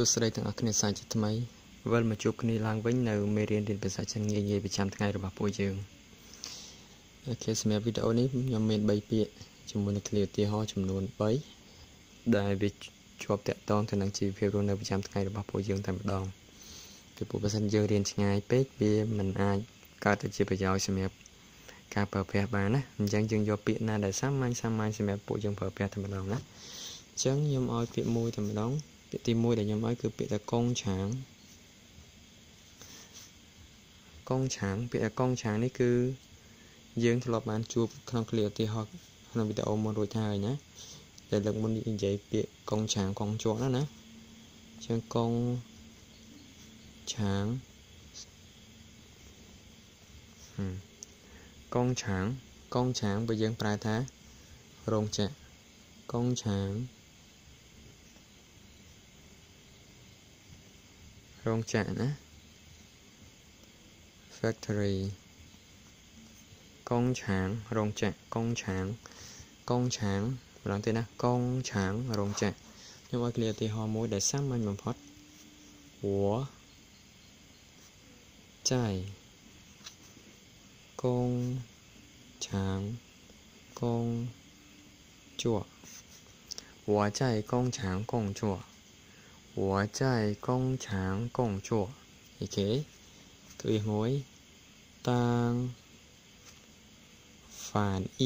សួស្តីទាំងអស់គ្នាសាជាថ្មីវិលមកជួបគ្នាឡើងវិញនៅមេរៀនភាសាចិនងាយៗប្រចាំថ្ងៃរបស់ពួកយើងអូខេសម្រាប់វីដេអូនេះខ្ញុំមាន3ពាក្យជាមួយនឹងឃ្លាឧទាហរណ៍ចំនួន3ដែលវាជាប់តាក់ទងទៅនឹងជីវភាពរស់នៅប្រចាំថ្ងៃរបស់ពួកយើងតែម្ដងពីព្រោះបើសិនយើងរៀនឆ្ងាយពេកវាមិនអាចកើតទៅជាប្រយោជន៍សម្រាប់ការប្រើប្រាស់បានណាអញ្ចឹងយើងយកពាក្យណាដែលសាមញ្ញសម្រាប់ពួកយើងប្រើប្រាស់តែម្ដងណាអញ្ចឹងខ្ញុំឲ្យពាក្យមួយតែម្ដងពាក្យទី1ដែលខ្ញុំឲ្យគឺពាក្យថាកងឆាងពាក្យកងឆាងនេះគឺយើងធ្លាប់បានជួបក្នុងឃ្លាឧទាហរណ៍ក្នុងវីដេអូមុនរួចហើយណាតែលើកមុននិយាយពាក្យកងឆាងកងជាប់ណាអញ្ចឹងកងឆាងកងឆាងបើយើងប្រែថារោងចក្រកងឆាងរោងចក្រណា factory កងឆាងរោងចក្រកងឆាងម្ដងទៀតណាកងឆាងរោងចក្រខ្ញុំឲ្យឃ្លាឧទាហរណ៍មួយដែលសាមញ្ញបំផុត我在工厂工作我在工厂工作我在工厂工作អូខេគឺមួយ当翻译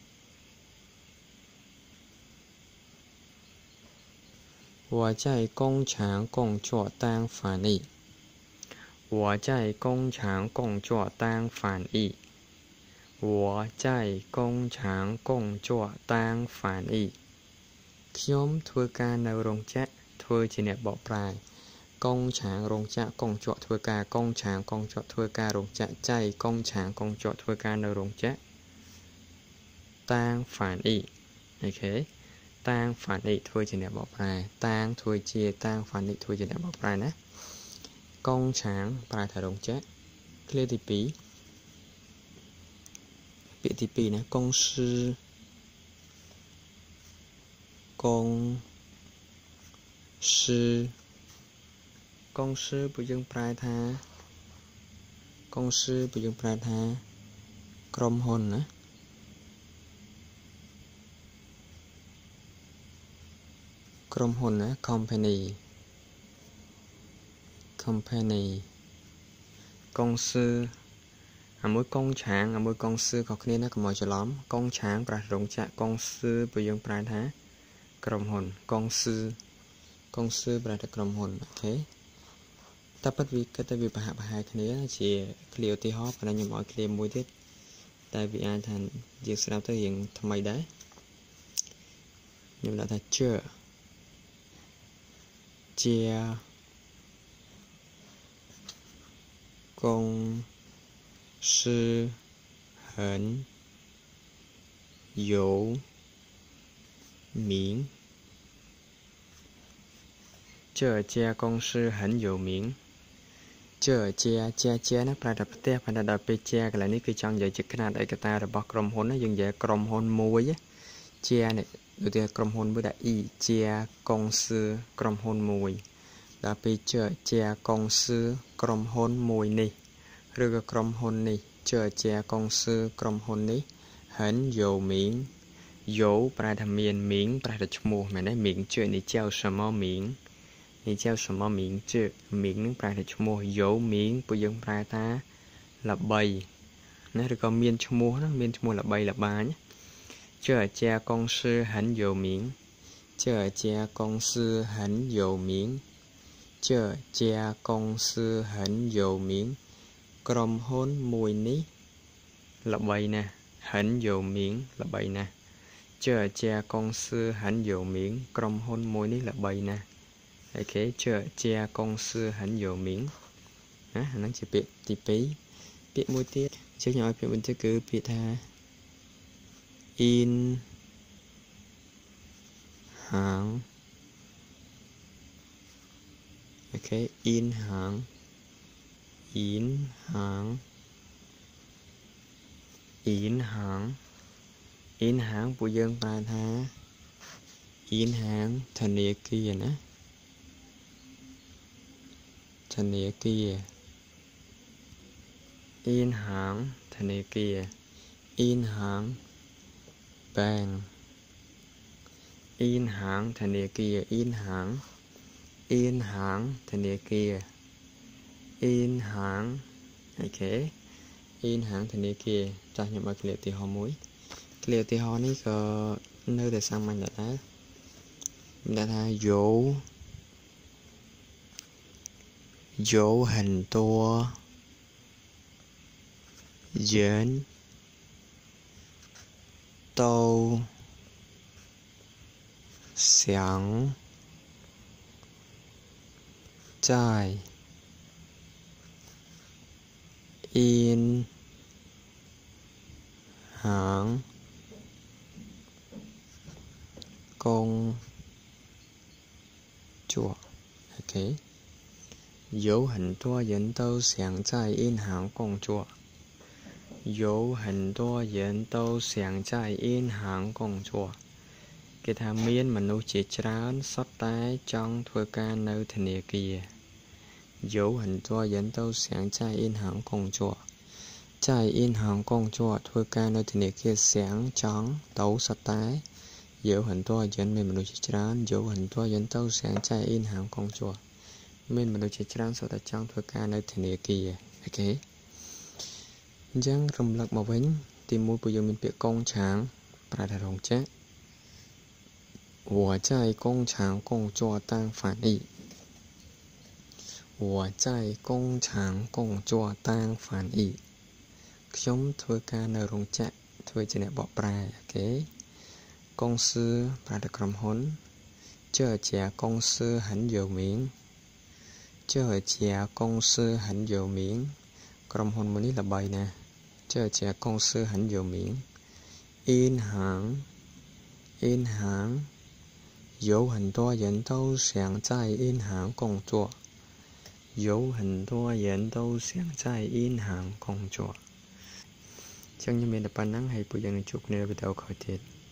我在工厂工作当翻译我在工厂工作当翻译我在工厂工作当翻译ខ្ញុំធ្វើការនៅរោងចក្រធ្វើជាអ្នកបកប្រែកងឆាងរោងចក្រកងជក់ធ្វើការកងឆាងកងជក់ធ្វើការរោងចក្រចៃកងឆាងកងជក់ធ្វើការនៅរោងចក្រតាងហ្វានអ៊ីអូខេតាងហ្វានអ៊ីធ្វើជាអ្នកបកប្រែតាងធ្វើជាតាងហ្វានអ៊ីធ្វើជាអ្នកបកប្រែណាកងឆាងប្រែថារោងចក្រឃ្លាទី2ពាក្យទី2ណាកងsưកងsưពួកយើងប្រែថាក្រុមហ៊ុនណាcompany កងsưអាមួយកងឆាងអាមួយកងsưក៏គ្នាណាកុំឲ្យច្រឡំកងឆាងប្រែរោងចក្រកងsưពួកយើងប្រែថាក្រុមហ៊ុនកងsưប្រែថាក្រុមហ៊ុនអូខេតែពិតវាគិតទៅវាប្រហាក់ប្រហែលគ្នាជាឃ្លាឧទាហរណ៍ប៉ុន្តែខ្ញុំឲ្យឃ្លាមួយទៀតតែវាអាចថាយើងស្ដាប់ទៅរៀងថ្មីដែរខ្ញុំដាក់ថាជឿជា公司很有名这家公司很有名这家ណាប្រែថាផ្ទះប៉ុន្តែដល់ពេលជាកន្លែងនេះគឺចង់និយាយជាຂະຫນាតឯកតារបស់ក្រុមហ៊ុនណាយើងនិយាយក្រុមហ៊ុនមួយជានេះដូចជាក្រុមហ៊ុនមួយដែលជាកុងស៊ឺក្រុមហ៊ុនមួយដល់ពេលជាកុងស៊ឺក្រុមហ៊ុនមួយនេះឬក៏ក្រុមហ៊ុននេះជាកុងស៊ឺក្រុមហ៊ុននេះ很有名有ប្រែថាមានមីងប្រែថាឈ្មោះមែនទេមីងជឿនេះ叫什么名នេះ叫什么名ជឿមីងនឹងប្រែថាឈ្មោះយោមីងពួកយើងប្រែថាល្បីណាឬក៏មានឈ្មោះណាមានឈ្មោះល្បីល្បាញ这家公司很有名这家公司很有名这家公司很有名ក្រុមហ៊ុនមួយនេះល្បីណាស់很有名ល្បីណាស់这家公司很有名ក្រុមហ៊ុនមួយនេះល្បីណាស់អូខេ这家公司很有名ណាអាហ្នឹងជាពាក្យទី2ពាក្យមួយទៀតជិះខ្ញុំឲ្យពាក្យមួយទៀតគឺពាក្យថា in ហាងអូខេ in ហាងពួកយើងប្រែថា in ហាងធនាគារណាธนาคาร银行ธนาคาร银行 bank 银行ธนาคาร银行银行ธนาคาร银行 ok 银行ธนาคารចាស់ខ្ញុំឲ្យឃ្លាទីហោមួយឃ្លាទីហោនេះក៏នៅតែសាមញ្ញដែរmình đã thấy有很多人都想在银行工作 ok 有很多人都想在银行工作有很多人都想在银行工作គេថាមានមនុស្សជាច្រើនសុទ្ធតែចង់ធ្វើការនៅធនាគារ有很多人都想在银行工作在银行工作ធ្វើការនៅធនាគារ想ចង់ទៅសុទ្ធតែ有很多人មានមនុស្សជាច្រើន有很多人都想在银行工作មានមនុស្សជាច្រើនសុទ្ធតែចង់ធ្វើការនៅធនាគារអូខេអញ្ចឹងរំលឹកមកវិញទី1ពួកយើងមានពាក្យកងឆាងប្រែថារោងចក្រ我在工厂工作当翻译我在工厂工作当翻译ខ្ញុំធ្វើការនៅរោងចក្រធ្វើជាអ្នកបកប្រែអូខេ公司ប្រែថាក្រុមហ៊ុន这家公司很有名这家公司很有名ក្រុមហ៊ុនមួយនេះល្បីណាស់这家公司很有名银行有很多人都想在银行工作有很多人都想在银行工作ចឹងខ្ញុំមានតែប៉ុណ្្នឹងហើយពួកយើងនឹងជួបគ្នានៅវីដេអូក្រោយទៀត